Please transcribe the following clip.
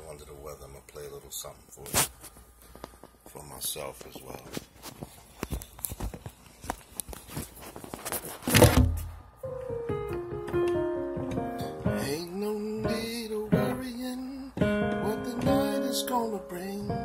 under the weather, I'm going to play a little something for myself as well. Ain't no need of worrying what the night is gonna bring.